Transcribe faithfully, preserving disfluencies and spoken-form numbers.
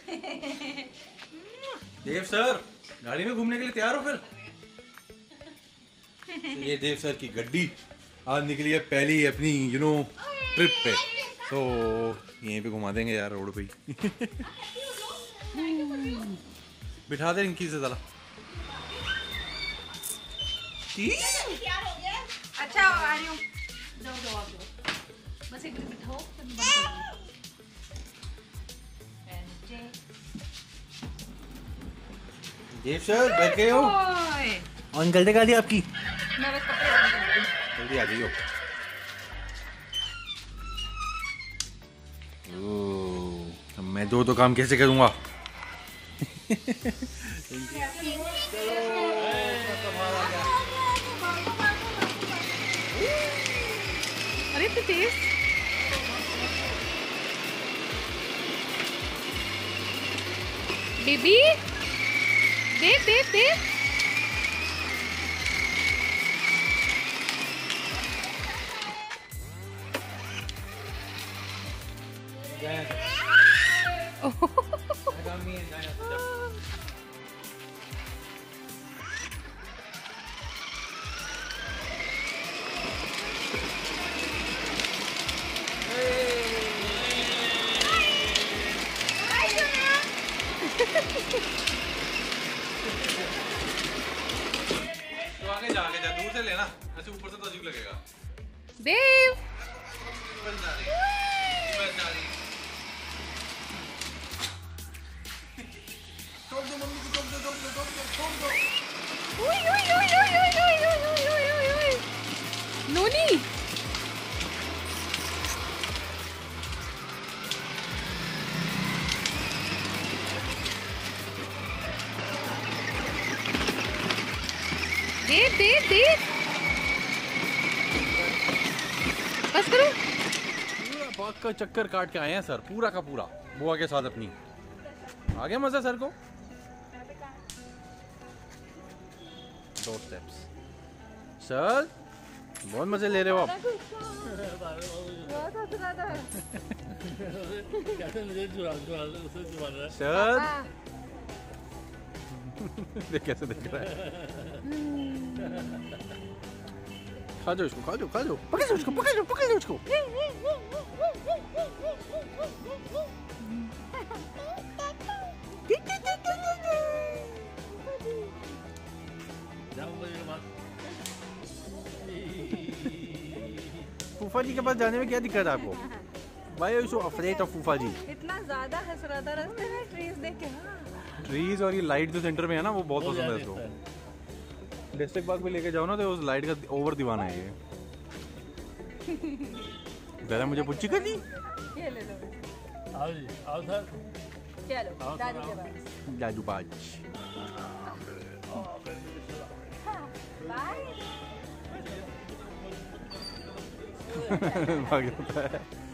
देव sir गाड़ी में घूमने के लिए तैयार हो फिर? ये देव सर की गड्डी आज निकली है पहली अपनी यू नो ट्रिप पे, तो यहीं पे घुमा देंगे यार रोड पे ही। बिठा दे इनकी से जरा। अच्छा आ रही हूँ, जाओ जाओ जाओ, बस एक मिनट बिठाओ। देव सर बैठ गए हो? ऑन कर दे गाड़ी आपकी। मैं बस कपड़े ऑन कर रही हूँ। जल्दी आ जाइयो। ओह, मैं दो दो काम कैसे करूँगा? अरे तो तेज बेबी, देव देव देव तो आगे जा आगे जा, दूर से लेना, ऐसे ऊपर से तो अजीब लगेगा। देव बस जा रही, बस जा रही। छोड़ दो मम्मी को, छोड़ दो, छोड़ दो, छोड़ दो, छोड़ दो। ओए ओए ओए ओए ओए ओए ओए ओए ओए ओए नोनी देव देव देव बस करो। पूरा बाग का चक्कर काट के आए हैं सर, पूरा का पूरा बुआ के साथ अपनी। आ गया मजा सर को? दो स्टेप्स सर, बहुत मजे ले रहे हो आप। सर देख कैसे देख रहा है। खा जाओ इसको, खा जाओ, खा जाओ, पकड़ उसको, पकड़ पकड़ उसको। फूफा जी के पास जाने में क्या दिक्कत है आपको? Why are you so afraid of फूफा जी? इतना ज्यादा हंस रहा था रास्ते में ट्रीज देख के। हाँ ट्रीज और ये लाइट जो सेंटर में है ना, वो बहुत पसंद है इसको। डिस्ट्रिक्ट पार्क पे लेके जाओ ना, तो उस लाइट का ओवर दीवाना है ये। जरा मुझे पुच्ची कर दी। ये ले लो। आओ जी, आओ सर। चलो दादी के पास। जादू बाज। बाय। भाग जाता है।